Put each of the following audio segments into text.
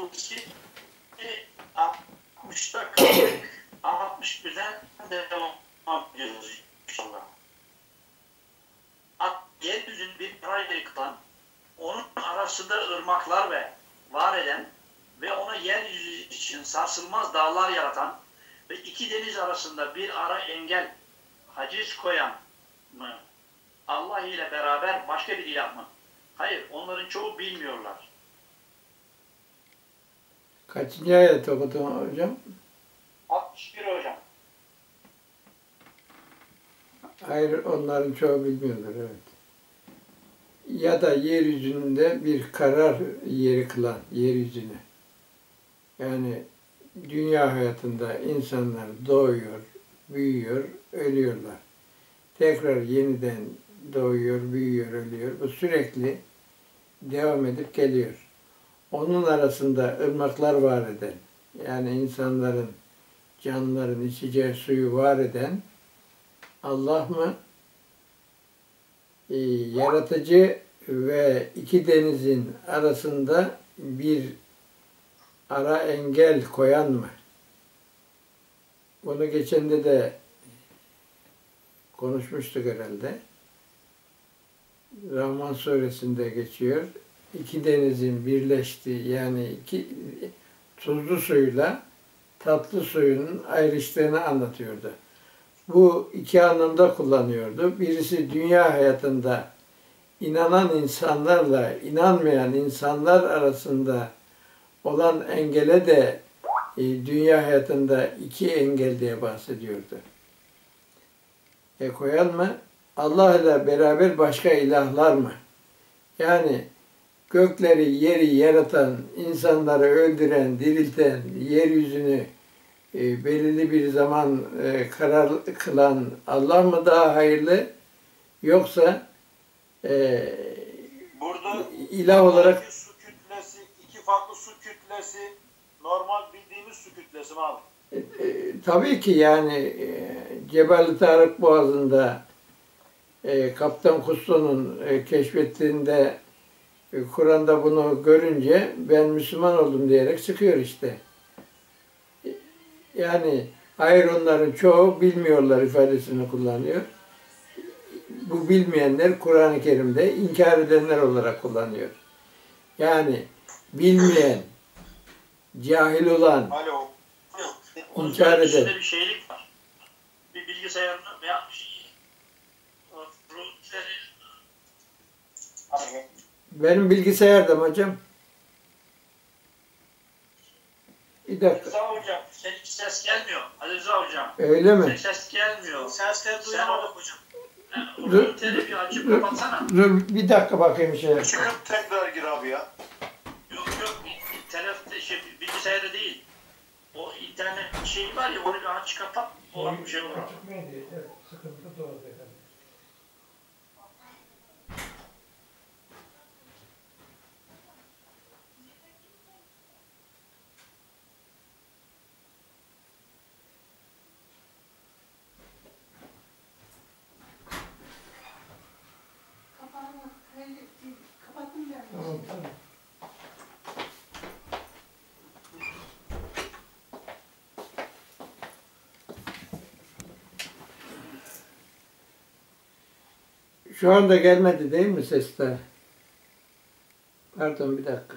ki 60'ta kaldık. 61'den devam ediyoruz inşallah. Yeryüzünün bir parayla yıkılan, onun arasında ırmaklar ve var eden ve ona yeryüzü için sarsılmaz dağlar yaratan ve iki deniz arasında bir ara engel, haciz koyan mı? Allah ile beraber başka bir ilah mı? Hayır, onların çoğu bilmiyorlar. Kaçıncı ayet okudun hocam? 61 hocam. Hayır, onların çoğu bilmiyorlar, evet. Ya da yeryüzünde bir karar yeri kılan, yeryüzüne. Yani dünya hayatında insanlar doğuyor, büyüyor, ölüyorlar. Tekrar yeniden doğuyor, büyüyor, ölüyor. Bu sürekli devam edip geliyor. Onun arasında ırmaklar var eden, yani insanların, canlıların içeceği suyu var eden Allah mı? Yaratıcı ve iki denizin arasında bir ara engel koyan mı? Bunu geçende de konuşmuştuk herhalde. Rahman suresinde geçiyor. İki denizin birleştiği, yani iki tuzlu suyla tatlı suyun ayrıştığını anlatıyordu. Bu iki anlamda kullanıyordu. Birisi dünya hayatında inanan insanlarla inanmayan insanlar arasında olan engele de dünya hayatında iki engel diye bahsediyordu. Koyan mı? Allah ile beraber başka ilahlar mı? Yani gökleri, yeri yaratan, insanları öldüren, dirilten, yeryüzünü belirli bir zaman karar kılan Allah mı daha hayırlı? Yoksa Burada ilah olarak su kütlesi, iki farklı su kütlesi, normal bildiğimiz su kütlesi mi abi? Tabii ki yani Cebel-i Tarık Boğazı'nda Kaptan Cousteau'nun keşfettiğinde Kur'an'da bunu görünce ben Müslüman oldum diyerek çıkıyor işte. Yani hayır, onların çoğu bilmiyorlar ifadesini kullanıyor. Bu bilmeyenler Kur'an-ı Kerim'de inkar edenler olarak kullanıyor. Yani bilmeyen, cahil olan, Alo. inkar eden. Bir şeylik var. Bir bilgisayarını veya Benim bilgisayarda hocam. Bir dakika. Rıza hocam, senin ses gelmiyor. Ali Rıza hocam. Öyle mi? Ses gelmiyor. Sesleri duyamadık hocam. Dur, Bir açıp kapatsana. dur, bir dakika bakayım şeye. Çıkıp tekrar gir abi ya. Yok, bilgisayarda değil. O internet şeyi var ya, onu bir aç kapat. O bir şey olur. Sıkıntı doğru. Tamam, tamam. Şu anda gelmedi değil mi sesler? Pardon, bir dakika.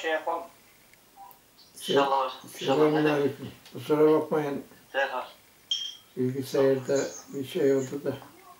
şey yapalım. İnşallah hocam. İnşallah. Selamünaleyküm. Kusura bakmayın. Derhal. Bilgisayarda bir şey oldu da.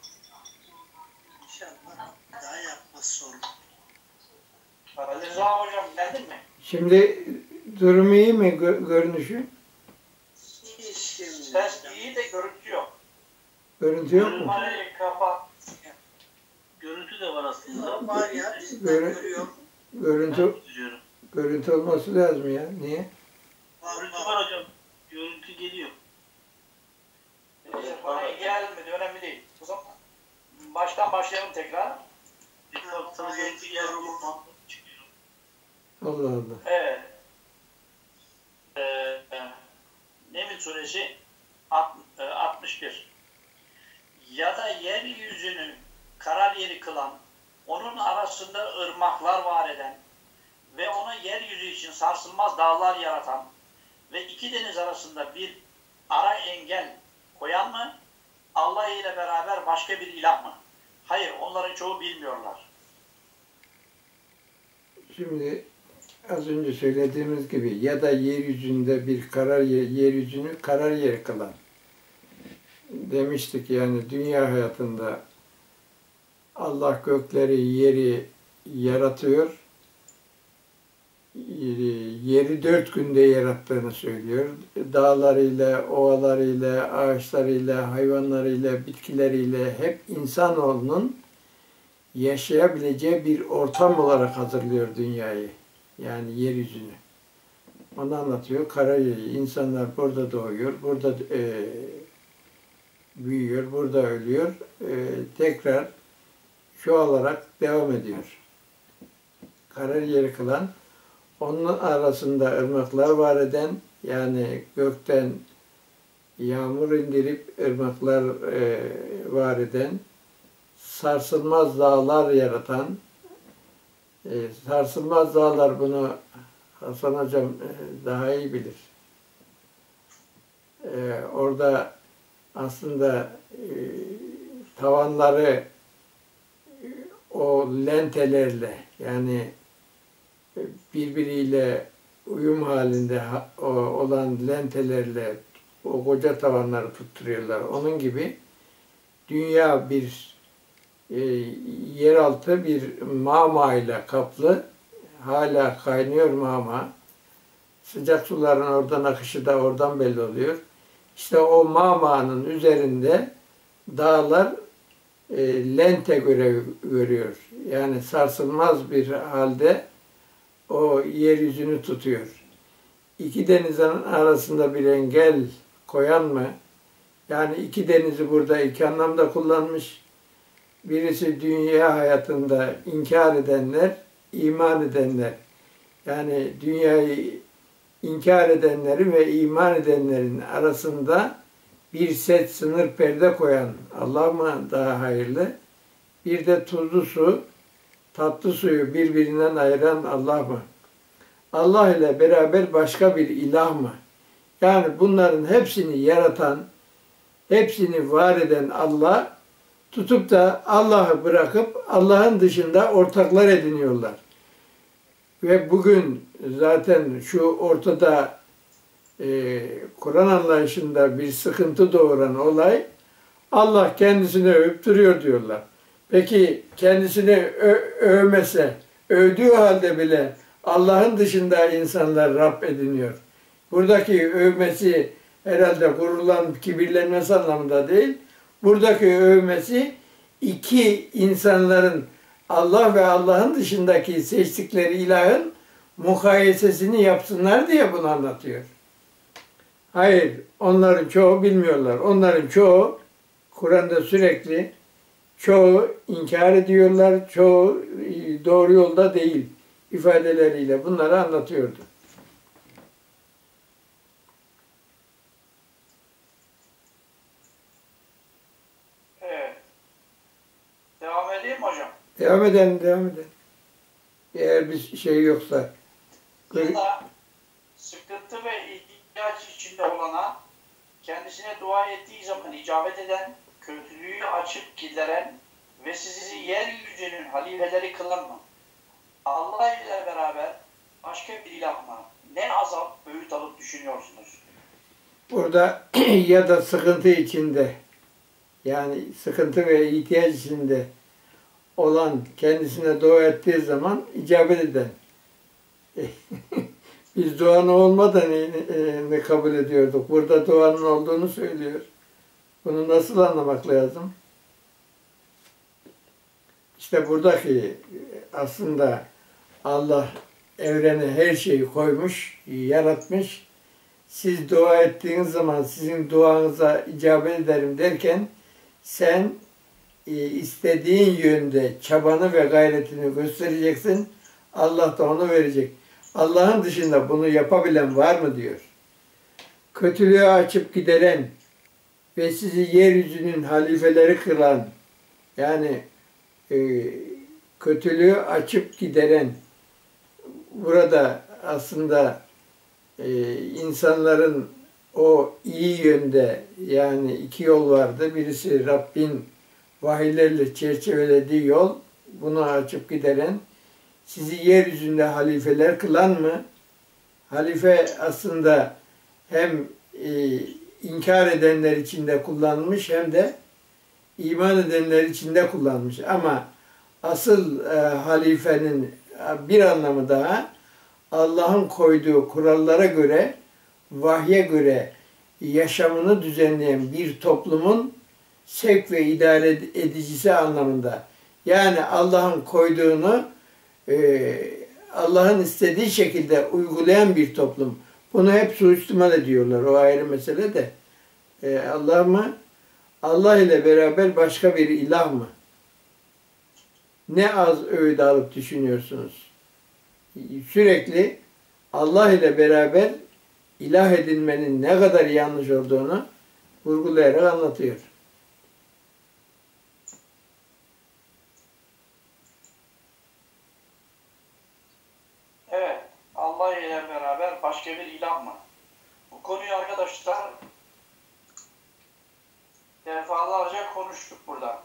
İnşallah daha yapmaz sorun. Ali Rıza hocam geldin mi? Şimdi durum iyi mi görünüşü? İyi şimdi. Ses iyi de görüntü yok. Görüntü yok mu? Kamerayı kapat. Görüntü de var aslında. Var ya biz ben Görün- görüyorum. Görüntü, Duyuyorum. görüntü olması lazım ya. Niye? Görüntü var hocam. Görüntü geliyor. Neyse, bana gelmedi, önemli değil. O zaman baştan başlayalım tekrar. Bir baksanız görüntü gelmiyor. Çıkıyor. Allah Allah. Evet. Neml suresi 61. Ya da yeryüzünü karar yeri kılan, onun arasında ırmaklar var eden ve ona yeryüzü için sarsılmaz dağlar yaratan ve iki deniz arasında bir ara engel koyan mı? Allah ile beraber başka bir ilah mı? Hayır, onların çoğu bilmiyorlar. Şimdi az önce söylediğimiz gibi ya da yeryüzünde bir yeryüzünü karar yeri kılan demiştik, yani dünya hayatında Allah gökleri yeri yaratıyor. Yeri 4 günde yarattığını söylüyor. Dağlarıyla, ovalarıyla, ağaçlarıyla, hayvanlarıyla, bitkileriyle hep insanoğlunun yaşayabileceği bir ortam olarak hazırlıyor dünyayı. Yani yeryüzünü. Onu anlatıyor. Karayeri. İnsanlar burada doğuyor, burada büyüyor, burada ölüyor. Tekrar çoğalarak devam ediyor. Karar yeri kılan, onun arasında ırmaklar var eden, yani gökten yağmur indirip ırmaklar var eden, sarsılmaz dağlar yaratan, sarsılmaz dağlar, bunu Hasan Hocam daha iyi bilir. Orada aslında tavanları o lentelerle, yani birbiriyle uyum halinde olan lentelerle o koca tavanları tutturuyorlar. Onun gibi dünya bir yeraltı bir mağma ile kaplı. Hala kaynıyor mağma. Sıcak suların oradan akışı da oradan belli oluyor. İşte o mağmanın üzerinde dağlar lente görev görüyor. Yani sarsılmaz bir halde o yeryüzünü tutuyor. İki denizin arasında bir engel koyan mı? Yani iki denizi burada iki anlamda kullanmış. Birisi dünya hayatında inkar edenler, iman edenler. Yani dünyayı inkar edenlerin ve iman edenlerin arasında bir set, sınır, perde koyan Allah mı daha hayırlı? Bir de tuzlu su, tatlı suyu birbirinden ayıran Allah mı? Allah ile beraber başka bir ilah mı? Yani bunların hepsini yaratan, hepsini var eden Allah, tutup da Allah'ı bırakıp Allah'ın dışında ortaklar ediniyorlar. Ve bugün zaten şu ortada Kur'an anlayışında bir sıkıntı doğuran olay, Allah kendisini övüp duruyor diyorlar. Peki kendisini övmese, övdüğü halde bile Allah'ın dışında insanlar Rab ediniyor. Buradaki övmesi herhalde gururlanıp kibirlenmesi anlamında değil. Buradaki övmesi iki insanların Allah ve Allah'ın dışındaki seçtikleri ilahın mukayesesini yapsınlar diye bunu anlatıyor. Hayır, onların çoğu bilmiyorlar. Onların çoğu Kur'an'da sürekli çoğu inkar ediyorlar, çoğu doğru yolda değil ifadeleriyle bunları anlatıyordu. Evet. Devam edeyim mi hocam? Devam edelim. Eğer bir şey yoksa. Ya da sıkıntı ve ihtiyaç içinde olana, kendisine dua ettiği zaman icabet eden, kötülüğü açıp gideren ve sizi yeryüzünün halifeleri kılan mı? Allah ile beraber başka bir ilah mı? Ne azap, öğüt alıp düşünüyorsunuz? Burada ya da sıkıntı içinde, yani sıkıntı ve ihtiyaç içinde olan kendisine dua ettiği zaman icabet eden. Biz duanın olmadığını kabul ediyorduk. Burada duanın olduğunu söylüyor. Bunu nasıl anlamak lazım? İşte buradaki aslında Allah evrene her şeyi koymuş, yaratmış. Siz dua ettiğiniz zaman sizin duanıza icabet ederim derken sen istediğin yönde çabanı ve gayretini göstereceksin. Allah da onu verecek. Allah'ın dışında bunu yapabilen var mı diyor. Kötülüğü açıp gideren ve sizi yeryüzünün halifeleri kılan, yani kötülüğü açıp gideren, burada aslında insanların o iyi yönde, yani iki yol vardı. Birisi Rabbin vahiylerle çerçevelediği yol, bunu açıp gideren, sizi yeryüzünde halifeler kılan mı? Halife aslında hem inkar edenler içinde kullanılmış hem de iman edenler içinde kullanmış. Ama asıl halifenin bir anlamı daha Allah'ın koyduğu kurallara göre, vahye göre yaşamını düzenleyen bir toplumun sevk ve idare edicisi anlamında. Yani Allah'ın koyduğunu Allah'ın istediği şekilde uygulayan bir toplum. Bunu hep suistimal ediyorlar. O ayrı mesele de. Allah mı? Allah ile beraber başka bir ilah mı? Ne az öğüt alıp düşünüyorsunuz? Sürekli Allah ile beraber ilah edinmenin ne kadar yanlış olduğunu vurgulayarak anlatıyor. Evet, Allah ile beraber başka bir ilah mı? Bu konuyu arkadaşlar defalarca konuştuk burada.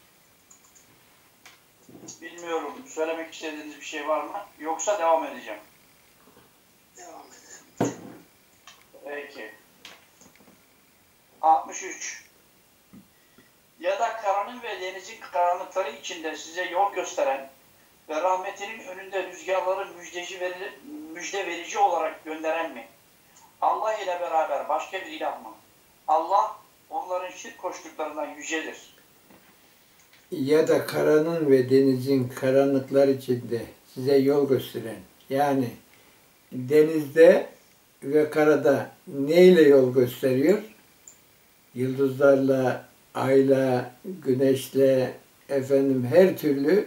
Bilmiyorum, söylemek istediğiniz bir şey var mı? Yoksa devam edeceğim. Devam edelim. Peki. 63. Ya da karanın ve denizin karanlıkları içinde size yol gösteren ve rahmetinin önünde rüzgarları müjde verici olarak gönderen mi? Allah ile beraber başka bir ilah mı? Allah onların şirk koştuklarından yücedir. Ya da karanın ve denizin karanlıklar içinde size yol gösteren, yani denizde ve karada neyle yol gösteriyor? Yıldızlarla, ayla, güneşle, her türlü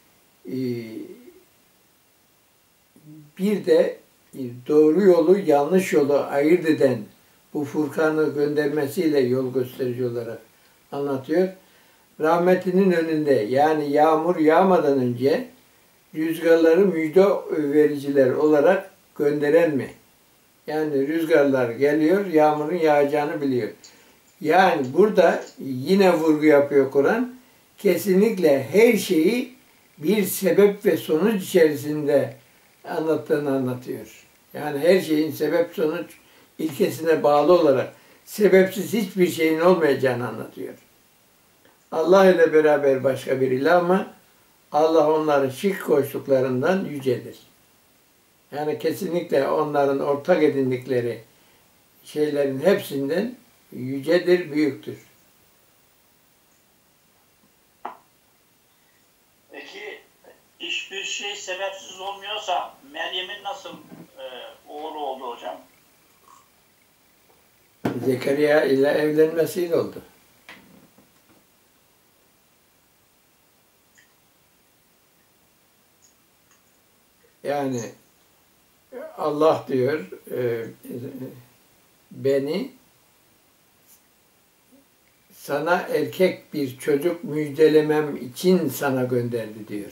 bir de doğru yolu, yanlış yolu ayırt eden bu Furkan'ı göndermesiyle yol gösterici olarak anlatıyor. Rahmetinin önünde, yani yağmur yağmadan önce rüzgarları müjde vericiler olarak gönderen mi? Yani rüzgarlar geliyor, yağmurun yağacağını biliyor. Yani burada yine vurgu yapıyor Kur'an. Kesinlikle her şeyi bir sebep ve sonuç içerisinde anlattığını anlatıyor. Yani her şeyin sebep sonuç ilkesine bağlı olarak sebepsiz hiçbir şeyin olmayacağını anlatıyor. Allah ile beraber başka bir ilah mı? Allah onların şirk koştuklarından yücedir. Yani kesinlikle onların ortak edindikleri şeylerin hepsinden yücedir, büyüktür. Peki hiçbir şey sebepsiz olmuyorsa Meryem'in nasıl oğlu oldu hocam? Zekeriya ile evlenmesiyle oldu. Yani Allah diyor beni sana erkek bir çocuk müjdelemem için sana gönderdi diyor.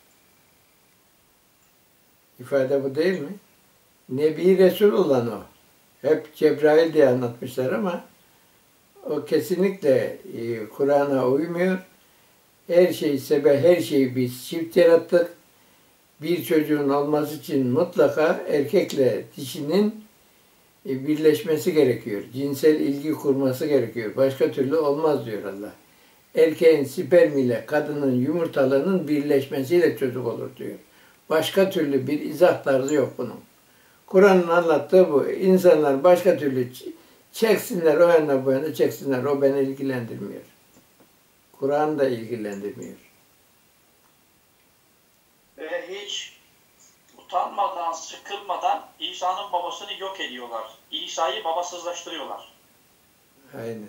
İfade bu değil mi? Nebi Resul olan o. Hep Cebrail diye anlatmışlar ama o kesinlikle Kur'an'a uymuyor. Her şeyi biz çift yarattık. Bir çocuğun olması için mutlaka erkekle dişinin birleşmesi gerekiyor. Cinsel ilgi kurması gerekiyor. Başka türlü olmaz diyor Allah. Erkeğin spermiyle kadının yumurtalığının birleşmesiyle çocuk olur diyor. Başka türlü bir izah tarzı yok bunun. Kur'an'ın anlattığı bu. İnsanlar başka türlü çeksinler o yana bu yana çeksinler. O beni ilgilendirmiyor. Kur'an da ilgilendirmiyor. Ve hiç utanmadan, sıkılmadan İsa'nın babasını yok ediyorlar. İsa'yı babasızlaştırıyorlar. Aynen.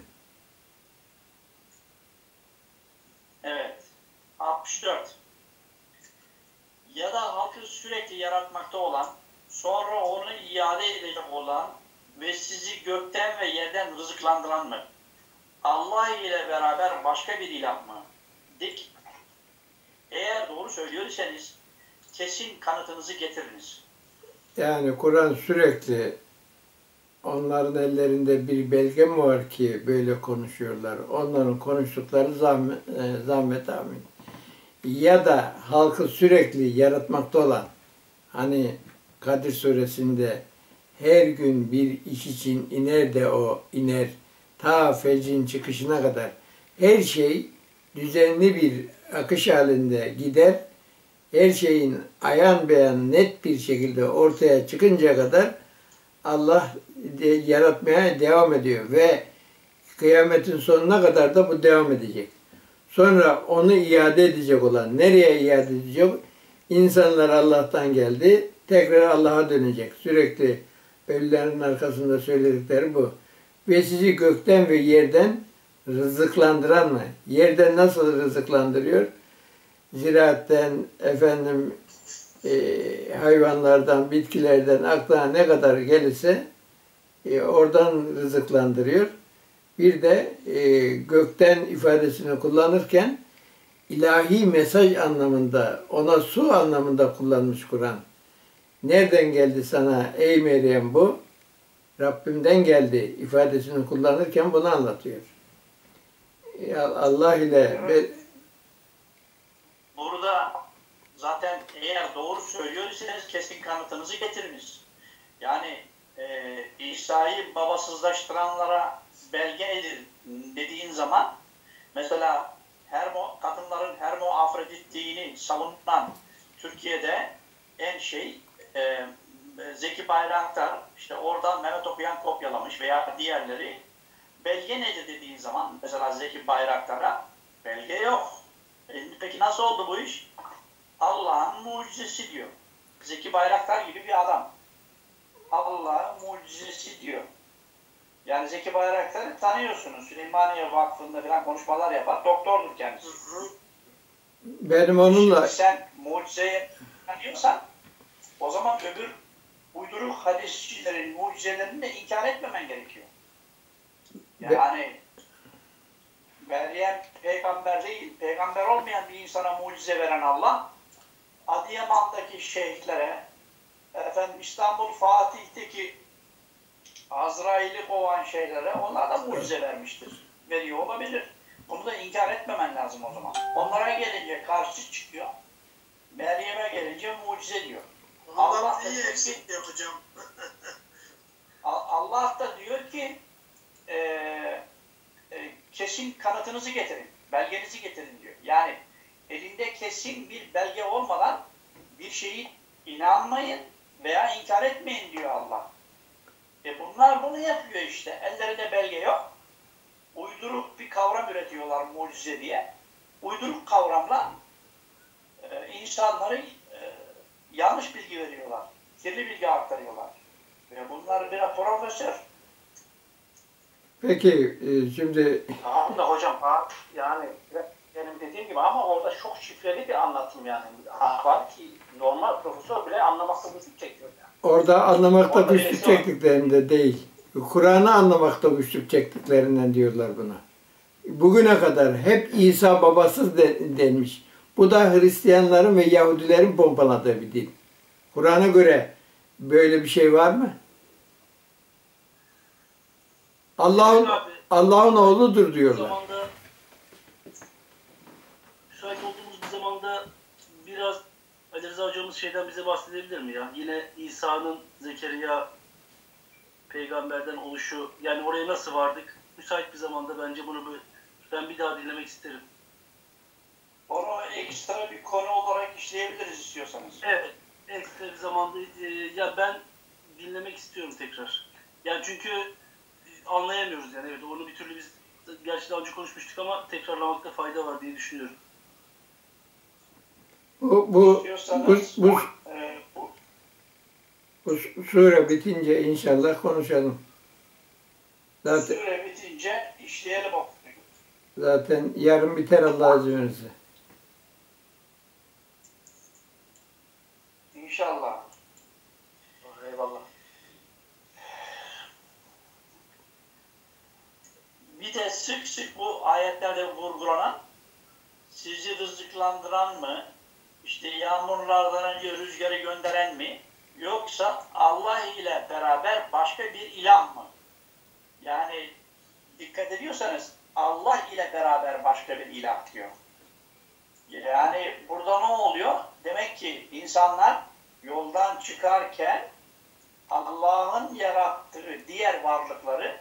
Evet. 64. Ya da halkı sürekli yaratmakta olan, sonra onu iade edecek olan ve sizi gökten ve yerden rızıklandıran mı? Allah ile beraber başka bir ilah mı? Dik. Eğer doğru söylüyorsanız kesin kanıtınızı getiriniz. Yani Kur'an sürekli onların ellerinde bir belge mi var ki böyle konuşuyorlar? Onların konuştukları zahmet amin. Ya da halkı sürekli yaratmakta olan, hani Kadir Suresinde her gün bir iş için iner de o iner, ta fecrin çıkışına kadar her şey düzenli bir akış halinde gider. Her şeyin ayan beyan net bir şekilde ortaya çıkıncaya kadar Allah yaratmaya devam ediyor ve kıyametin sonuna kadar da bu devam edecek. Sonra onu iade edecek olan, nereye iade edecek? İnsanlar Allah'tan geldi, tekrar Allah'a dönecek. Sürekli ölülerin arkasında söyledikleri bu. Ve sizi gökten ve yerden rızıklandıran mı? Yerden nasıl rızıklandırıyor? Ziraatten, hayvanlardan, bitkilerden aklına ne kadar gelirse oradan rızıklandırıyor. Bir de gökten ifadesini kullanırken ilahi mesaj anlamında, ona su anlamında kullanmış Kur'an. Nereden geldi sana ey Meryem bu? Rabbimden geldi ifadesini kullanırken bunu anlatıyor. Allah ile Burada zaten eğer doğru söylüyorsanız kesin kanıtınızı getiriniz. Yani İsa'yı babasızlaştıranlara belge edin dediğin zaman mesela kadınların hermafroditliğini savunan Türkiye'de en Zeki Bayraktar, işte oradan Mehmet Okuyan kopyalamış veya diğerleri. Belge nedir dediğin zaman mesela Zeki Bayraktar'a belge yok. Peki nasıl oldu bu iş? Allah'ın mucizesi diyor. Zeki Bayraktar gibi bir adam. Allah'ın mucizesi diyor. Yani Zeki Bayraktar'ı tanıyorsunuz. Süleymaniye Vakfı'nda falan konuşmalar yapar. Doktordur kendisi. Benim onunla... Şimdi sen mucizeyi tanıyorsan o zaman öbür uyduruk hadisçilerin mucizelerini de inkar etmemen gerekiyor. Yani Meryem peygamber değil, peygamber olmayan bir insana mucize veren Allah, Adıyaman'daki şeyhlere, İstanbul Fatih'teki Azrail'i kovan şeylere onlar da mucize vermiştir. Veriyor olabilir. Bunu da inkar etmemen lazım o zaman. Onlara gelince karşı çıkıyor. Meryem'e gelince mucize diyor. Allah iyi eksik yapacağım. Allah da diyor ki kesin kanıtınızı getirin, belgenizi getirin diyor. Yani elinde kesin bir belge olmadan bir şeyi inanmayın veya inkar etmeyin diyor Allah. Bunlar bunu yapıyor işte. Ellerinde belge yok. Uyduruk bir kavram üretiyorlar mucize diye. Uyduruk kavramla insanları yanlış bilgi veriyorlar. Kirli bilgi aktarıyorlar. Ve bunlar biraz profesör. Peki şimdi... Tamam da hocam yani benim dediğim gibi ama orada çok şifreli bir anlatım yani. Var ki normal profesör bile anlamakta güçlük çekiyor yani. Orada anlamakta güçlük çektiklerinde değil. Kur'an'ı anlamakta güçlük çektiklerinden diyorlar buna. Bugüne kadar hep İsa babasız denmiş. Bu da Hristiyanların ve Yahudilerin pompaladığı bir din. Kur'an'a göre böyle bir şey var mı? Allah'ın oğludur diyorlar. Şahit olduğumuz bir zamanda biraz Ali Rıza hocamız şeyden bize bahsedebilir mi ya? Yine İsa'nın Zekeriya peygamberden oluşu, yani oraya nasıl vardık? Müsait bir zamanda bence bunu ben bir daha dinlemek isterim. Onu ekstra bir konu olarak işleyebiliriz istiyorsanız. Evet, ekstra bir zamanda ya ben dinlemek istiyorum tekrar. Yani çünkü anlayamıyoruz yani, evet, onu bir türlü biz gerçi daha önce konuşmuştuk ama tekrarlamakta fayda var diye düşünüyorum. Bu sure bitince inşallah konuşalım. Sure bitince işleyelim o. Zaten yarın biter Allah izin verirse. İnşallah. Eyvallah. Bir de sık sık bu ayetlerde vurgulanan, sizi rızıklandıran mı, işte yağmurlardan önce rüzgarı gönderen mi, yoksa Allah ile beraber başka bir ilah mı? Yani dikkat ediyorsanız Allah ile beraber başka bir ilah diyor. Yani burada ne oluyor? Demek ki insanlar yoldan çıkarken Allah'ın yarattığı diğer varlıkları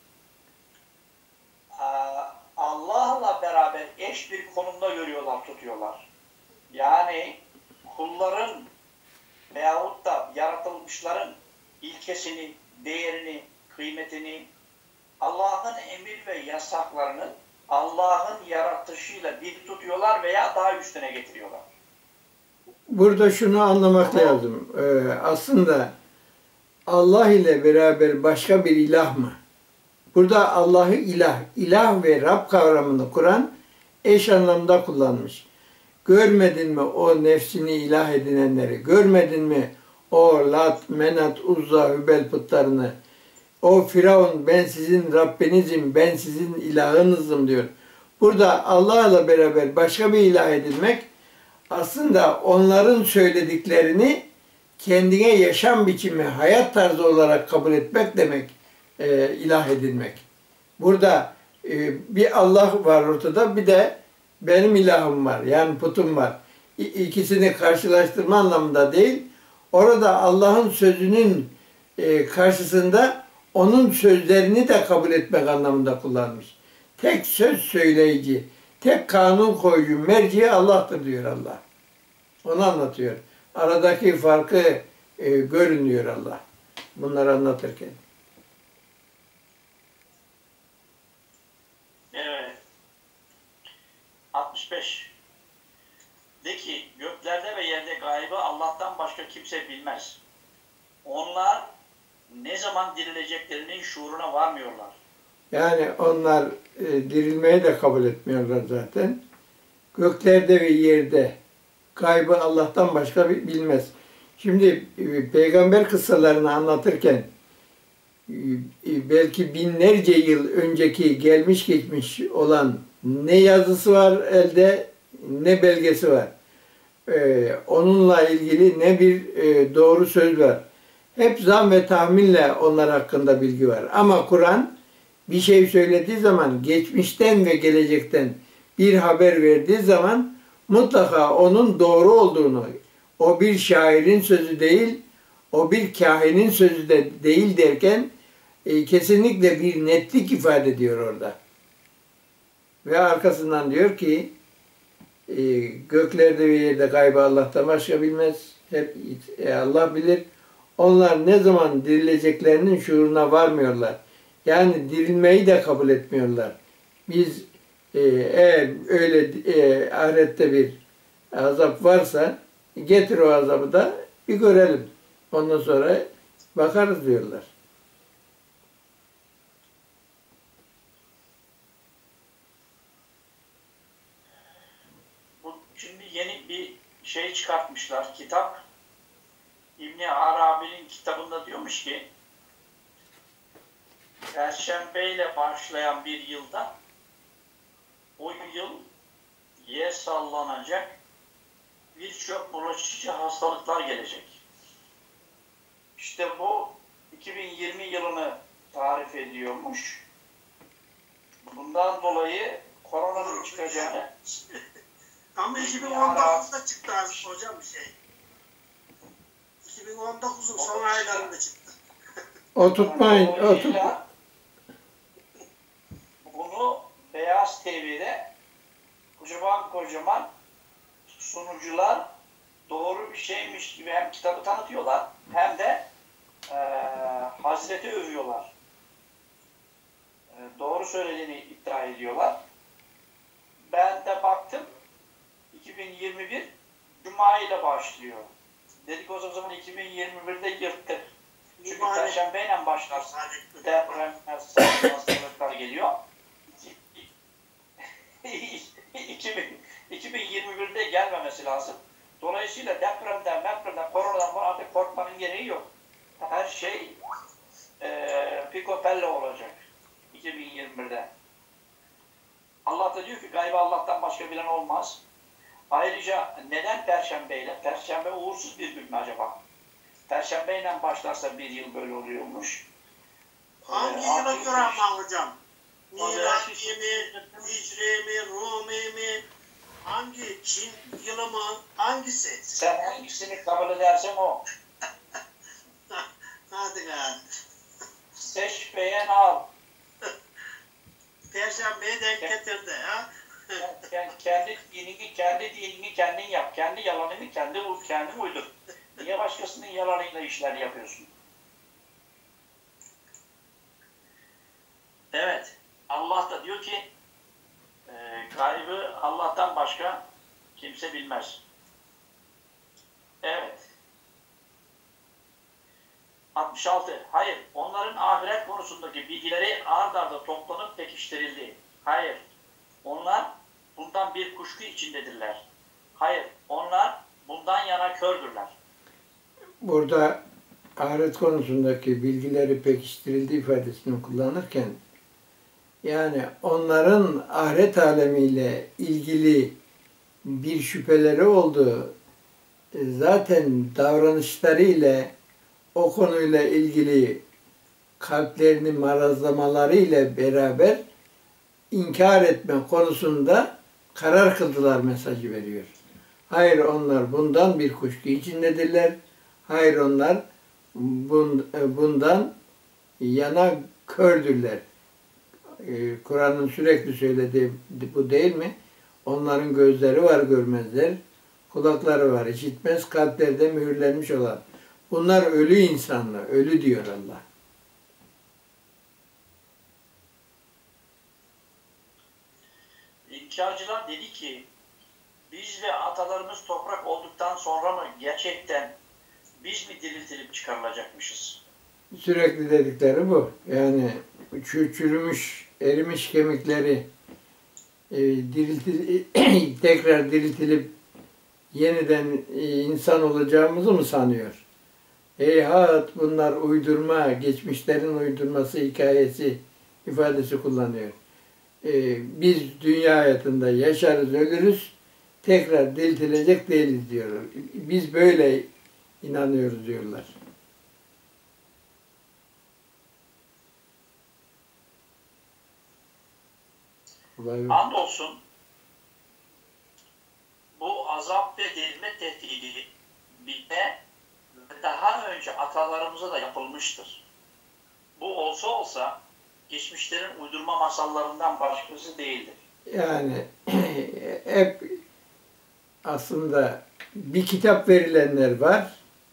Allah'la beraber eş bir konumda görüyorlar, tutuyorlar. Yani kulların veyahut da yaratılmışların ilkesini, değerini, kıymetini, Allah'ın emir ve yasaklarını Allah'ın yaratışıyla bir tutuyorlar veya daha üstüne getiriyorlar. Burada şunu anlamak lazım. Aslında Allah ile beraber başka bir ilah mı? Burada Allah'ı ilah ve Rab kavramını Kur'an eş anlamda kullanmış. Görmedin mi o nefsini ilah edinenleri? Görmedin mi o Lat, Menat, Uzza, Hübel putlarını? O Firavun ben sizin Rabbinizim, ben sizin ilahınızım diyor. Burada Allah'la beraber başka bir ilah edinmek aslında onların söylediklerini kendine yaşam biçimi, hayat tarzı olarak kabul etmek demek, ilah edinmek. Burada bir Allah var ortada, bir de benim ilahım var, yani putum var. İkisini karşılaştırma anlamında değil, orada Allah'ın sözünün karşısında onun sözlerini de kabul etmek anlamında kullanmış. Tek söz söyleyici, tek kanun koyucu, merci Allah'tır diyor Allah. Onu anlatıyor. Aradaki farkı görünüyor Allah. Bunları anlatırken. Evet. 65. De ki göklerde ve yerde gaybı Allah'tan başka kimse bilmez. Onlar ne zaman dirileceklerinin şuuruna varmıyorlar. Yani onlar dirilmeyi de kabul etmiyorlar zaten. Göklerde ve yerde gaybı Allah'tan başka bilmez. Şimdi peygamber kıssalarını anlatırken belki binlerce yıl önceki gelmiş geçmiş olan ne yazısı var elde ne belgesi var. Onunla ilgili ne bir doğru söz var. Hep zan ve tahminle onlar hakkında bilgi var. Ama Kur'an bir şey söylediği zaman, geçmişten ve gelecekten bir haber verdiği zaman mutlaka onun doğru olduğunu, o bir şairin sözü değil, o bir kahinin sözü de değil derken kesinlikle bir netlik ifade ediyor orada. Ve arkasından diyor ki göklerde ve yerde gaybı Allah'tan başka bilmez. Hep Allah bilir. Onlar ne zaman dirileceklerinin şuuruna varmıyorlar. Yani dirilmeyi de kabul etmiyorlar. Biz eğer öyle ahirette bir azap varsa getir o azabı da bir görelim. Ondan sonra bakarız diyorlar. Şimdi yeni bir şey çıkartmışlar, kitap. İbn-i Arabi'nin kitabında diyormuş ki Perşembeyle başlayan bir yılda o yıl yer sallanacak, birçok bulaşıcı hastalıklar gelecek. İşte bu 2020 yılını tarif ediyormuş. Bundan dolayı koronanın çıkacağını Ama 2019'da çıktı hocam bir şey. 2019'un son aylarında çıktı. O tutmayın. O tut. Dolayısıyla bunu Beyaz TV'de kocaman kocaman sunucular doğru bir şeymiş gibi hem kitabı tanıtıyorlar hem de Hazreti övüyorlar. Doğru söylediğini iddia ediyorlar. Ben de baktım 2021 Cuma ile başlıyor. Dedik o zaman 2021'de yırttık. Çünkü Perşembeyle başlarsa depremler, hastalıklar geliyor. 2021'de gelmemesi lazım. Dolayısıyla depremden, koronadan artık korkmanın gereği yok. Her şey pikopelle olacak 2021'de. Allah da diyor ki gaybi Allah'tan başka bilen olmaz. Ayrıca neden Perşembeyle? Perşembe uğursuz bir gün mü acaba? Perşembeyle başlarsa bir yıl böyle oluyormuş. Hangi yıla göre ama hocam? Miladi mi, Hicri mi, Rumi mi? Hangi Çin yılı mı? Hangisi? Sen hangisini kabul edersen o. Hadi gari. Seç, beğen, al. Perşembeyi denk getirdi ha? Kendi dinini kendin yap. Kendi yalanını kendin uydur. Niye başkasının yalanıyla işler yapıyorsun? Evet. Allah da diyor ki gaybı Allah'tan başka kimse bilmez. Evet. 66. Hayır. Onların ahiret konusundaki bilgileri ard arda toplanıp pekiştirildi. Hayır. Onlar bundan bir kuşku içindedirler. Hayır. Onlar bundan yana kördürler. Burada ahiret konusundaki bilgileri pekiştirildiği ifadesini kullanırken yani onların ahiret alemiyle ilgili bir şüpheleri olduğu zaten davranışlarıyla o konuyla ilgili kalplerini marazlamaları ile beraber inkar etme konusunda karar kıldılar mesajı veriyor. Hayır onlar bundan bir kuşku içindedirler. Hayır onlar bundan yana kördürler. Kur'an'ın sürekli söylediği bu değil mi? Onların gözleri var görmezler, kulakları var işitmez, kalplerde mühürlenmiş olan. Bunlar ölü insanlar, ölü diyor Allah. İnkarcılar dedi ki biz ve atalarımız toprak olduktan sonra mı gerçekten biz mi diriltilip çıkarılacakmışız? Sürekli dedikleri bu. Yani çürümüş, erimiş kemikleri tekrar diriltilip yeniden insan olacağımızı mı sanıyor? Heyhat bunlar uydurma, geçmişlerin uydurması hikayesi ifadesi kullanıyor. Biz dünya hayatında yaşarız, ölürüz, tekrar diriltilecek değiliz diyor. Biz böyle inanıyoruz diyorlar. Andolsun bu azap ve dirilme tehdidi bize daha önce atalarımıza da yapılmıştır. Bu olsa geçmişlerin uydurma masallarından başkası değildir. Yani hep aslında bir kitap verilenler var.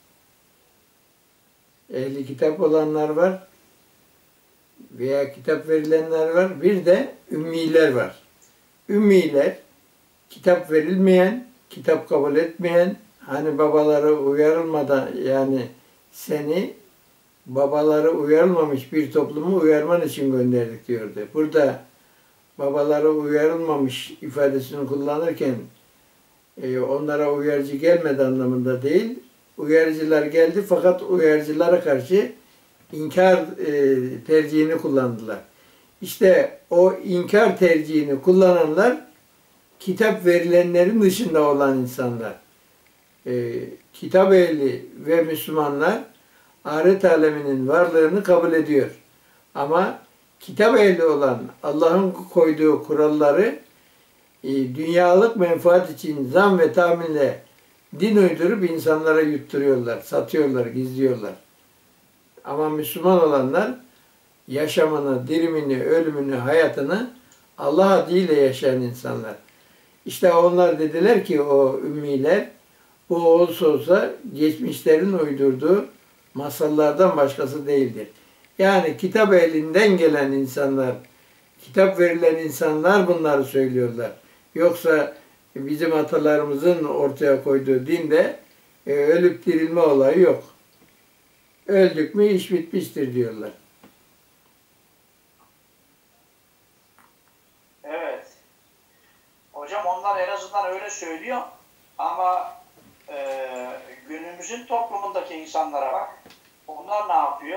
Ehli kitap olanlar var. Veya kitap verilenler var. Bir de ümmiler var. Ümmiler kitap verilmeyen, kitap kabul etmeyen, hani babaları uyarılmadan yani seni babaları uyarılmamış bir toplumu uyarman için gönderdik diyordu. Burada babaları uyarılmamış ifadesini kullanırken onlara uyarıcı gelmedi anlamında değil. Uyarıcılar geldi fakat uyarıcılara karşı inkar tercihini kullandılar. İşte o inkar tercihini kullananlar kitap verilenlerin dışında olan insanlar. Kitap ehli ve Müslümanlar ahiret aleminin varlığını kabul ediyor. Ama kitap ehli olan Allah'ın koyduğu kuralları dünyalık menfaat için zam ve tahminle din uydurup insanlara yutturuyorlar, satıyorlar, gizliyorlar. Ama Müslüman olanlar yaşamını, dirimini, ölümünü, hayatını Allah adıyla yaşayan insanlar. İşte onlar dediler ki o ümmiler, bu olsa olsa geçmişlerin uydurduğu masallardan başkası değildir. Yani kitap elinden gelen insanlar, kitap verilen insanlar bunları söylüyorlar. Yoksa bizim atalarımızın ortaya koyduğu dinde ölüp dirilme olayı yok. Öldük mü iş bitmiştir diyorlar. Evet. Hocam onlar en azından öyle söylüyor ama günümüzün toplumundaki insanlara bak. Onlar ne yapıyor?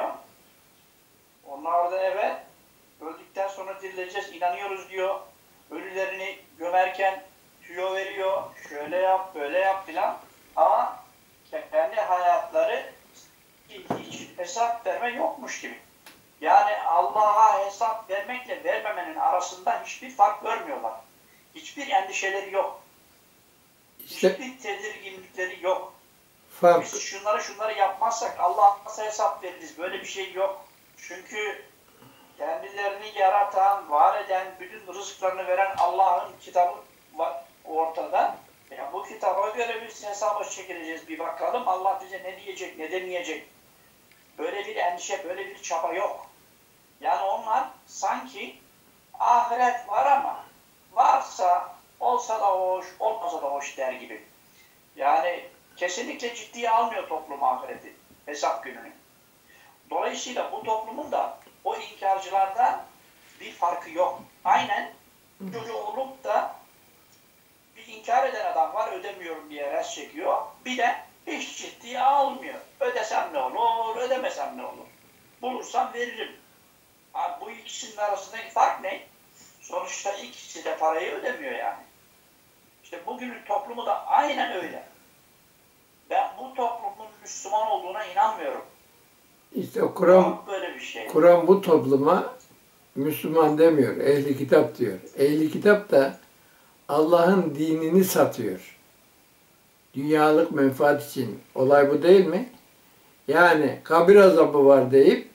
Onlar da evet öldükten sonra dirileceğiz, inanıyoruz diyor. Ölülerini gömerken tüyo veriyor. Şöyle yap, böyle yap filan. Ama kendi hayatları hiç hesap verme yokmuş gibi. Yani Allah'a hesap vermekle vermemenin arasında hiçbir fark görmüyorlar. Hiçbir endişeleri yok. İşte Hiçbir tedirginlikleri yok. fark, Biz şunları yapmazsak Allah'a nasıl hesap veririz? Böyle bir şey yok. Çünkü kendilerini yaratan, var eden, bütün rızıklarını veren Allah'ın kitabı var ortada. Ya bu kitaba göre biz hesaba çekileceğiz, bir bakalım Allah bize ne diyecek, ne demeyecek. Böyle bir endişe, böyle bir çaba yok. Yani onlar sanki ahiret var ama varsa olsa da hoş, olmasa da hoş der gibi. Yani kesinlikle ciddiye almıyor toplum ahireti, hesap gününü. Dolayısıyla bu toplumun da o inkarcılardan bir farkı yok. Aynen çocuğu olup da bir inkar eden adam var, ödemiyorum diye res çekiyor. Bir de hiç ciddiye almıyor. Ödesem ne olur, ödemesem ne olur? Bulursam veririm. Abi bu ikisinin arasındaki fark ne? Sonuçta ikisi de parayı ödemiyor yani. İşte bugünün toplumu da aynen öyle. Ben bu toplumun Müslüman olduğuna inanmıyorum. işte Kur'an Yok böyle bir şey. Kur'an bu topluma Müslüman demiyor, ehli kitap diyor. Ehli kitap da Allah'ın dinini satıyor. Dünyalık menfaat için. Olay bu değil mi? Yani kabir azabı var deyip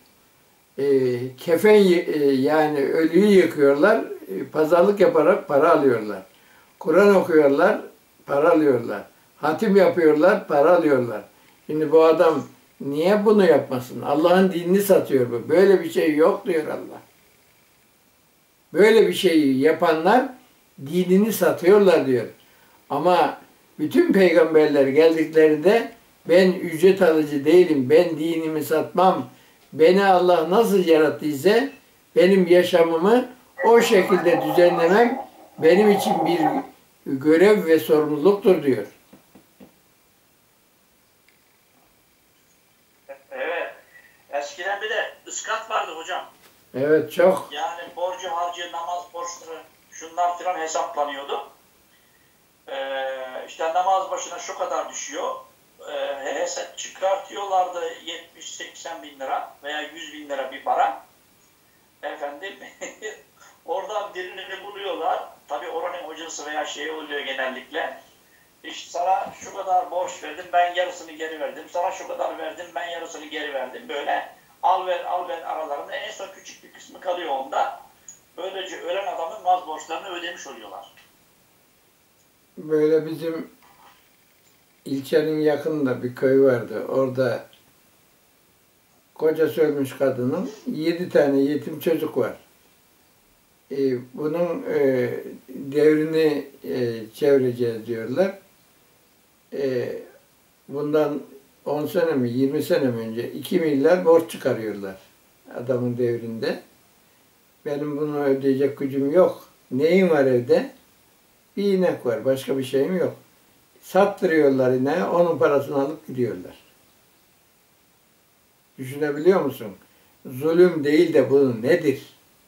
kefen yani ölüyü yıkıyorlar, pazarlık yaparak para alıyorlar. Kur'an okuyorlar, para alıyorlar. Hatim yapıyorlar, para alıyorlar. Şimdi bu adam niye bunu yapmasın? Allah'ın dinini satıyor bu. Böyle bir şey yok diyor Allah. Böyle bir şeyi yapanlar dinini satıyorlar diyor. Ama bütün peygamberler geldiklerinde ben ücret alıcı değilim, ben dinimi satmam. Beni Allah nasıl yarattıysa benim yaşamımı o şekilde düzenlemem benim için bir görev ve sorumluluktur diyor. Evet. Eskiden bir de ıskat vardı hocam. Evet çok. Yani borcu harcı, namaz borçları, şunlar filan hesaplanıyordu. İşte namaz başına şu kadar düşüyor. Hesap çıkartıyorlardı 70-80 bin lira veya 100 bin lira bir para. Efendim oradan birini buluyorlar. Tabii oranın hocası veya şey oluyor genellikle. İşte sana şu kadar borç verdim, ben yarısını geri verdim. Sana şu kadar verdim, ben yarısını geri verdim. Böyle al ver aralarında en son küçük bir kısmı kalıyor onda. Böylece ölen adamın maz borçlarını ödemiş oluyorlar. Böyle bizim ilçenin yakınında bir köy vardı. Orada kocası ölmüş kadının 7 tane yetim çocuk var. Bunun devrini çevireceğiz diyorlar. Bundan 10 sene mi 20 sene mi önce 2 milyar borç çıkarıyorlar adamın devrinde. Benim bunu ödeyecek gücüm yok. Neyim var evde? Bir inek var. Başka bir şeyim yok. Sattırıyorlar ineği. Onun parasını alıp gidiyorlar. Düşünebiliyor musun? Zulüm değil de bu nedir?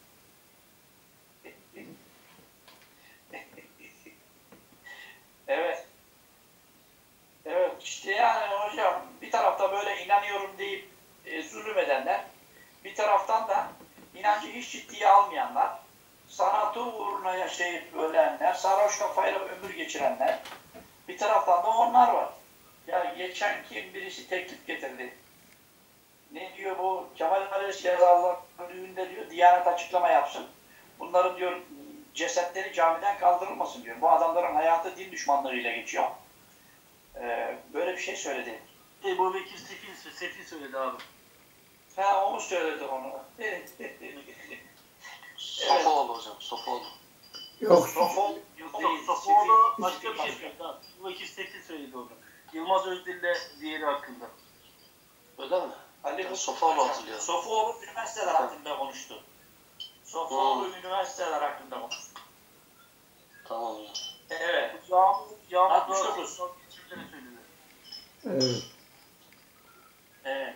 Evet. Evet işte yani hocam bir tarafta böyle inanıyorum deyip zulüm edenler, bir taraftan da inancı hiç ciddiye almayanlar, sanatı uğruna yaşayıp ölenler, sarhoş kafayla ömür geçirenler, bir taraftan da onlar var. Ya geçen kim birisi teklif getirdi. Ne diyor bu Kemal Kılıçdaroğlu'nun düğünde diyor Diyanet açıklama yapsın. Bunların diyor cesetleri camiden kaldırılmasın diyor. Bu adamların hayatı din düşmanlığıyla geçiyor. Böyle bir şey söyledi. Ebu Bekir Sefil söyledi abi. Ha o mu söyledi onu? Sofoğlu hocam, Sofoğlu. Yok, Sofol Yok değil, Sofoğlu Sefil. başka bir şey söyledi abi. Ebu Bekir Sefil söyledi onu. Yılmaz Özdil'le diğeri hakkında. Öyle mi? Ali Ben Sofoğlu hatırlıyorum. Sofoğlu üniversiteler hakkında konuştu. Sofoğlu üniversiteler hakkında konuştu. Tamam ya. Evet. Yağmur 69. Türkleri söyledi. evet. Evet.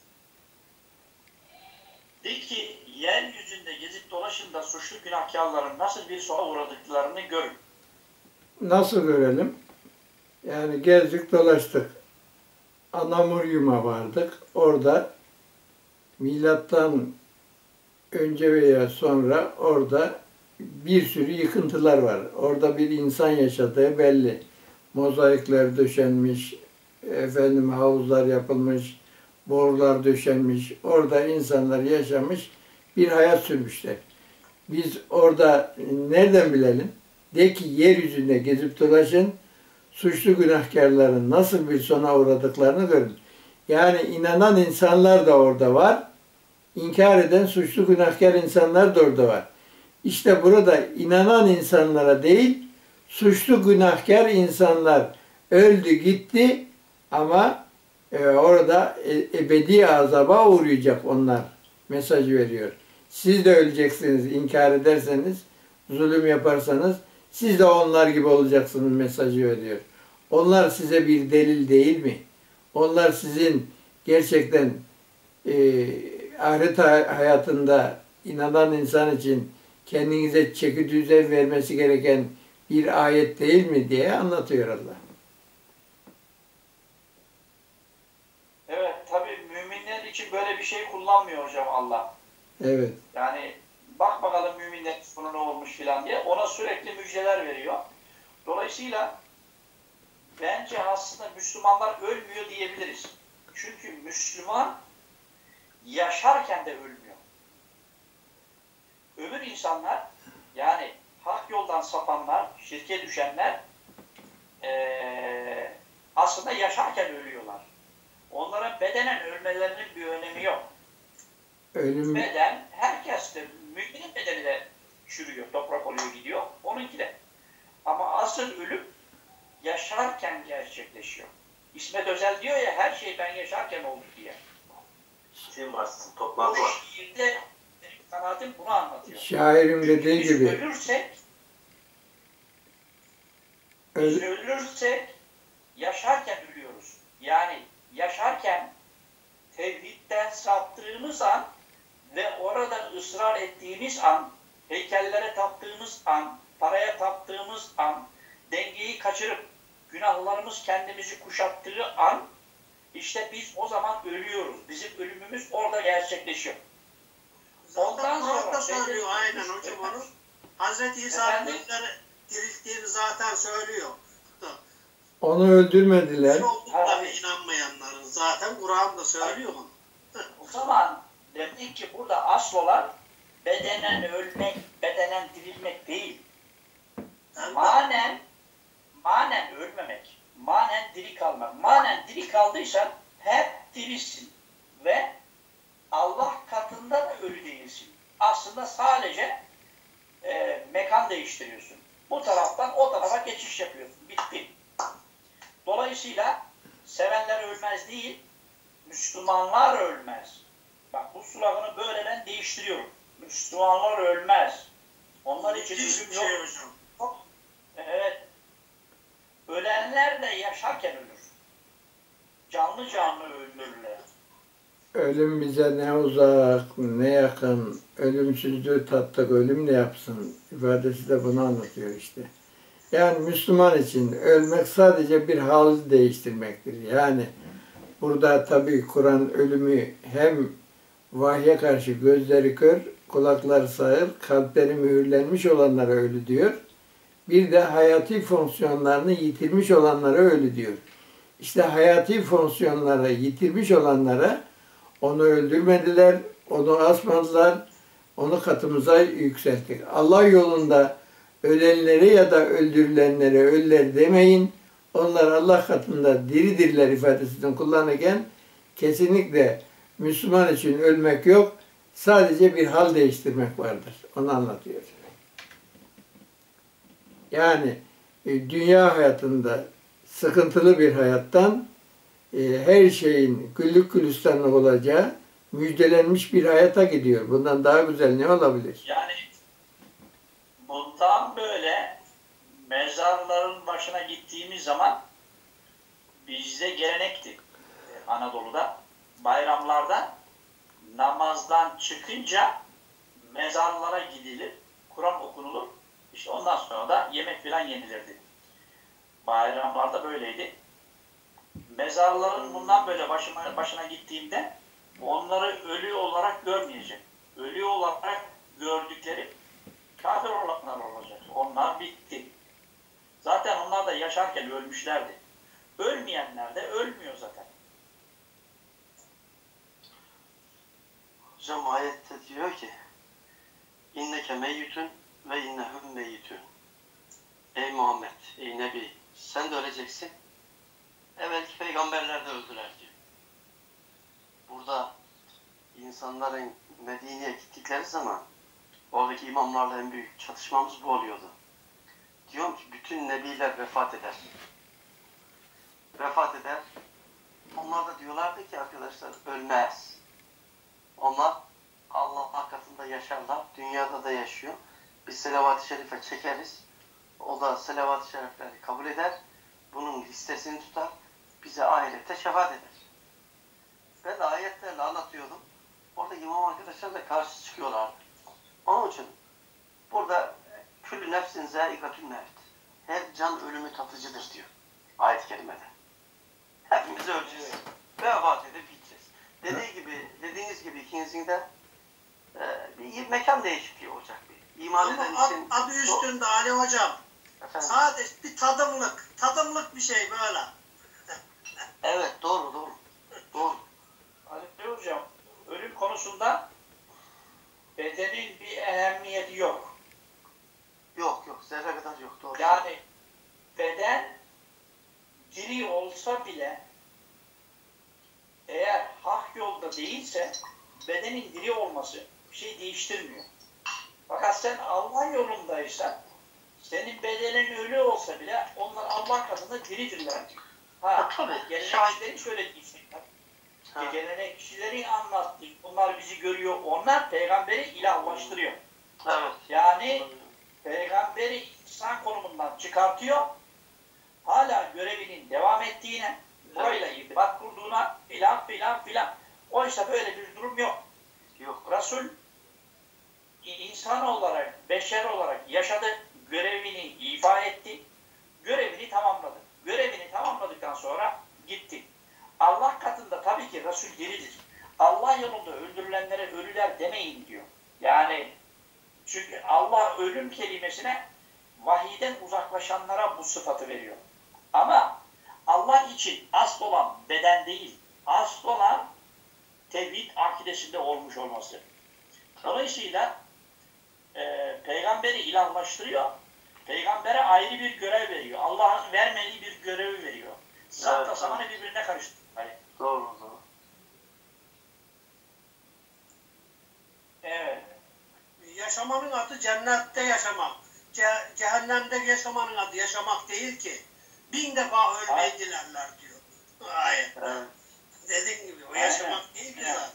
De ki yeryüzünde gezip dolaşın da suçlu günahkarların nasıl bir sona uğradıklarını görün. Nasıl görelim? Yani gezdik dolaştık. Anamuryum'a vardık. Orada milattan önce veya sonra orada bir sürü yıkıntılar var. Orada bir insan yaşadığı belli. Mozaikler döşenmiş, havuzlar yapılmış, borular döşenmiş. Orada insanlar yaşamış, bir hayat sürmüşler. Biz orada nereden bilelim? De ki yeryüzünde gezip dolaşın, suçlu günahkarların nasıl bir sona uğradıklarını görün. Yani inanan insanlar da orada var. İnkar eden suçlu günahkar insanlar da orada var. İşte burada inanan insanlara değil, suçlu günahkar insanlar öldü gitti ama orada ebedi azaba uğrayacak onlar mesajı veriyor. Siz de öleceksiniz inkar ederseniz, zulüm yaparsanız siz de onlar gibi olacaksınız mesajı veriyor. Onlar size bir delil değil mi? Onlar sizin gerçekten ahiret hayatında inanan insan için kendinize çeki düzen vermesi gereken bir ayet değil mi diye anlatıyor Allah. Evet, tabii müminler için böyle bir şey kullanmıyor hocam Allah. Evet. Yani bak bakalım müminler sonu ne olmuş filan diye ona sürekli müjdeler veriyor. Dolayısıyla bence aslında Müslümanlar ölmüyor diyebiliriz. Çünkü Müslüman yaşarken de ölmüyor. Öbür insanlar yani hak yoldan sapanlar, şirke düşenler aslında yaşarken ölüyorlar. Onların bedenen ölmelerinin bir önemi yok. Ölüm Beden, herkes de, müminin bedeni de çürüyor, toprak oluyor gidiyor, onunki de. Ama asıl ölüm yaşarken gerçekleşiyor. İsmet Özel diyor ya, her şey ben yaşarken oldu diye. Kim varsın, Bu toplantı var. şiirde benim kanaatim bunu anlatıyor. şairin dediği Biz gibi ölürsek yaşarken ölüyoruz. Yani yaşarken tevhidden saptığımız an ve orada ısrar ettiğimiz an, heykellere taptığımız an, paraya taptığımız an, dengeyi kaçırıp günahlarımız kendimizi kuşattığı an, işte biz o zaman ölüyoruz. Bizim ölümümüz orada gerçekleşiyor. Zaten Kur'an da söylüyor aynen hocam onu. Hazreti İsa'nın dirilttiğini zaten söylüyor. onu öldürmediler. Bir olduklarına inanmayanların zaten Kur'an da söylüyor onu. O zaman demek ki burada asıl olan bedenen ölmek, bedenen dirilmek değil. Manen ölmemek, manen diri kalmak. Manen diri kaldıysan hep dirisin ve Allah katında da ölü değilsin. Aslında sadece mekan değiştiriyorsun. Bu taraftan o tarafa geçiş yapıyorsun. Bitti. Dolayısıyla sevenler ölmez değil, Müslümanlar ölmez. Bak bu sloganı böyle ben değiştiriyorum. Müslümanlar ölmez. Onlar için ölüm yok. Hocam. Evet. Ölenler de yaşarken ölür. Canlı canlı ölürler. Ölüm bize ne uzak, ne yakın, ölümsüzlüğü tattık, ölüm ne yapsın ifadesi de bunu anlatıyor işte. Yani Müslüman için ölmek sadece bir hal değiştirmektir. Yani burada tabii Kur'an ölümü hem vahye karşı gözleri kör, kulakları sağır, kalpleri mühürlenmiş olanlara ölü diyor. Bir de hayati fonksiyonlarını yitirmiş olanlara ölü diyor. işte hayati fonksiyonları yitirmiş olanlara onu öldürmediler, onu asmadılar, onu katımıza yükselttik. Allah yolunda ölenlere ya da öldürülenlere ölüler demeyin. Onlar Allah katında diridirler ifadesini kullanırken kesinlikle Müslüman için ölmek yok. Sadece bir hal değiştirmek vardır. Onu anlatıyor. Yani dünya hayatında sıkıntılı bir hayattan her şeyin güllük gülistanlık olacağı müjdelenmiş bir hayata gidiyor. Bundan daha güzel ne olabilir? Yani bundan böyle mezarların başına gittiğimiz zaman bizde gelenekti Anadolu'da. Bayramlarda namazdan çıkınca mezarlara gidilir, Kur'an okunulur. İşte ondan sonra da yemek falan yenilirdi. Bayramlarda böyleydi. Mezarların bundan böyle başına gittiğimde onları ölü olarak görmeyecek. Ölü olarak gördükleri kafir olanlar olacak. Onlar bitti. Zaten onlar da yaşarken ölmüşlerdi. Ölmeyenler de ölmüyor zaten. Hocam ayette diyor ki İnneke meyyitün ve innehum meyyitün. Ey Muhammed, ey Nebi, sen de öleceksin. Evvelki peygamberler de öldüler diyor. Burada insanların Medine'ye gittikleri zaman oradaki imamlarla en büyük çatışmamız bu oluyordu. Diyorum ki bütün nebiler vefat eder. Vefat eder. Onlar da diyorlardı ki arkadaşlar ölmez. Onlar Allah katında yaşarlar. Dünyada da yaşıyor. Biz selavat-ı şerife çekeriz. O da selavat-ı şerifleri kabul eder. Bunun listesini tutar. Bize ahirette şefaat eder. Ben de ayetlerle anlatıyordum. Orada imam arkadaşlar da karşı çıkıyorlardı. Onun için burada küllü nefsin zâikatül mevt. Her can ölümü tatıcıdır diyor. Ayet-i kerimede. Hepimiz öleceğiz. Vefat edip gideceğiz. Dediğiniz gibi ikinizin de bir mekan değişikliği olacak bir. İman eden için... Adı üstünde Ali Hocam. Efendim? Sadece bir tadımlık bir şey böyle. Evet, doğru. Ali Hocam, ölüm konusunda bedenin bir ehemmiyeti yok. Yok, zerre kadar yok, doğru. Yani beden diri olsa bile eğer hak yolda değilse bedenin diri olması bir şey değiştirmiyor. Fakat sen Allah yolundaysan senin bedenin ölü olsa bile onlar Allah katında diridirler. Tabii. Gelenekçilerin şöyle diyecekler. Gelenekçilerin anlattığı, onlar bizi görüyor, onlar peygamberi ilahlaştırıyor. Evet. Yani peygamberi insan konumundan çıkartıyor, hala görevinin devam ettiğine, burayla irtibat kurduğuna filan. Oysa böyle bir durum yok. Resul insan olarak, beşer olarak yaşadı, görevini ifa etti, görevini tamamladı. Görevini tamamladıktan sonra gitti. Allah katında tabii ki Resul diridir. Allah yolunda öldürülenlere ölüler demeyin diyor. Yani çünkü Allah ölüm kelimesine vahiyden uzaklaşanlara bu sıfatı veriyor. Ama Allah için asıl olan beden değil, asıl olan tevhid akidesinde olmuş olması. Dolayısıyla peygamberi ilahlaştırıyor. Peygambere ayrı bir görev veriyor. Allah'ın vermediği bir görevi veriyor. Zaten zamanı birbirine karıştırıyor. Hani. Doğru. Evet. Yaşamanın adı cennette yaşamak. Cehennemde yaşamanın adı yaşamak değil ki. 1000 defa ölmeyi dilerler diyor. Ayet. Evet. Dediğin gibi o yaşamak değil ki zaten.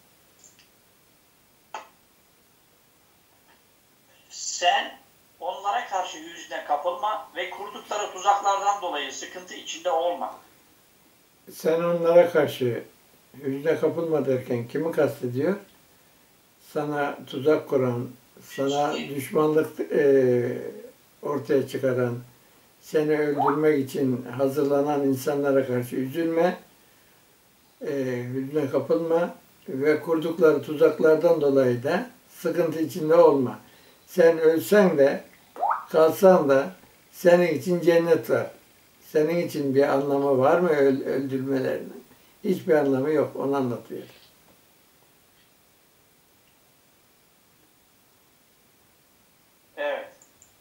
Sen onlara karşı yüzüne kapılma ve kurdukları tuzaklardan dolayı sıkıntı içinde olma. Sen onlara karşı yüzüne kapılma derken kimi kastediyor? Sana tuzak kuran, sana düşmanlık ortaya çıkaran, seni öldürmek için hazırlanan insanlara karşı üzülme, yüzüne kapılma ve kurdukları tuzaklardan dolayı da sıkıntı içinde olma. Sen ölsen de, kalsan da senin için cennet var. Senin için bir anlamı var mı öldürmelerinin? Hiçbir anlamı yok. Onu anlatıyor. Evet.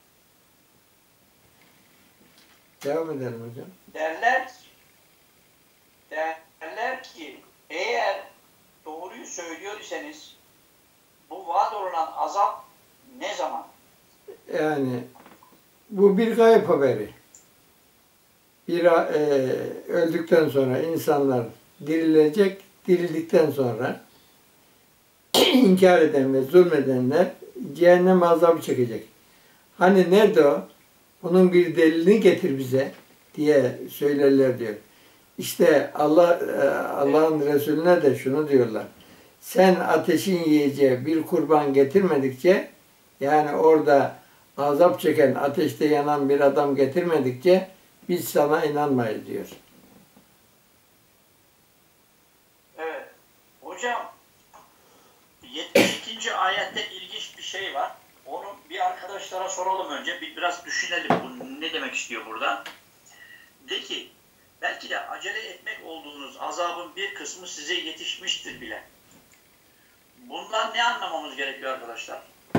Devam edelim hocam. Derler ki eğer doğruyu söylüyor iseniz bu vaat olunan azap ne zaman? Yani bu bir gayb haberi. Öldükten sonra insanlar dirilecek, dirildikten sonra inkar eden ve zulmedenler cehennem azabı çekecek. Hani nerede o? Bunun bir delilini getir bize diye söylerler diyor. İşte Allah'ın Resulüne de şunu diyorlar. Sen ateşin yiyeceği bir kurban getirmedikçe, yani orada azap çeken, ateşte yanan bir adam getirmedikçe biz sana inanmayız diyor. Evet. Hocam 72. ayette ilginç bir şey var. Onu bir arkadaşlara soralım önce. Biraz düşünelim bu ne demek istiyor burada. De ki belki de acele etmek olduğunuz azabın bir kısmı size yetişmiştir bile. Bundan ne anlamamız gerekiyor arkadaşlar?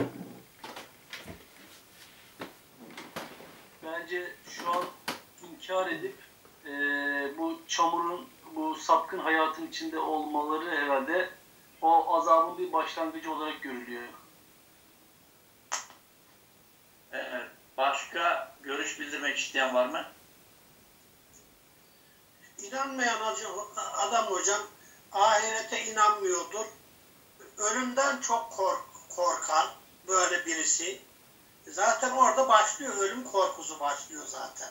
Bence şu an inkar edip bu çamurun, bu sapkın hayatın içinde olmaları herhalde o azabın bir başlangıcı olarak görülüyor. Başka görüş bildirmek isteyen var mı? İnanmayan adam hocam ahirete inanmıyordur. Ölümden çok korkar böyle birisi. Zaten orada başlıyor. Ölüm korkusu başlıyor zaten.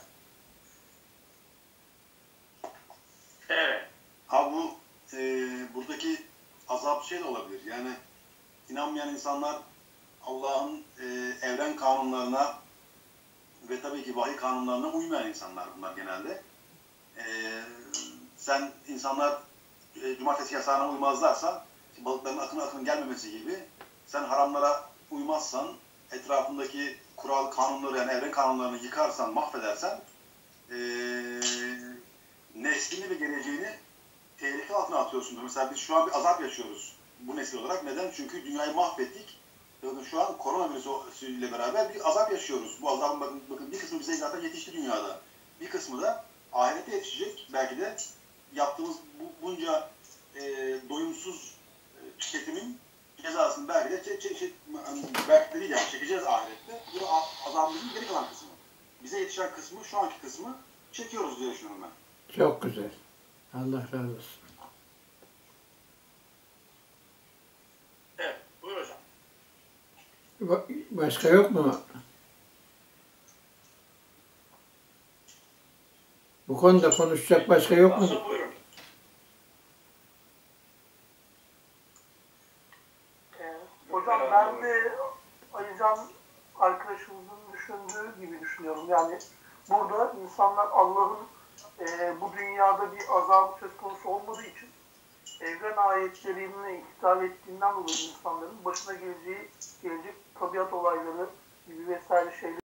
Evet. Ha bu buradaki azap şey de olabilir. Yani inanmayan insanlar Allah'ın evren kanunlarına ve tabii ki vahiy kanunlarına uymayan insanlar bunlar genelde. Sen insanlar cumartesi yasağına uymazlarsa, balıkların akın gelmemesi gibi, sen haramlara uymazsan, etrafındaki kural, kanunları yani evren kanunlarını yıkarsan, mahvedersen neslini ve geleceğini tehlike altına atıyorsun. Mesela biz şu an bir azap yaşıyoruz bu nesil olarak. Neden? Çünkü dünyayı mahvettik. Şu an koronavirüsüyle beraber bir azap yaşıyoruz. Bu azabın bakın bir kısmı bize zaten yetişti dünyada. Bir kısmı da ahirete yetişecek. Belki de yaptığımız bunca doyumsuz tüketimin cezasını belki de belki de değil yani çekeceğiz ahirette. Bu da azabımızın geri kalan kısmı. Bize yetişen kısmı, şu anki kısmı çekiyoruz diye düşünüyorum ben. Çok güzel. Allah razı olsun. Evet. Buyur hocam. Başka yok mu? Bu konuda konuşacak başka yok mu? Nasıl buyurun? Hocam ben de Alican arkadaşımızın düşündüğü gibi düşünüyorum. Yani burada insanlar Allah'ın bu dünyada bir azabı söz konusu olmadığı için evren ayetlerini iptal ettiğinden dolayı insanların başına gelecek tabiat olayları gibi vesaire şeyler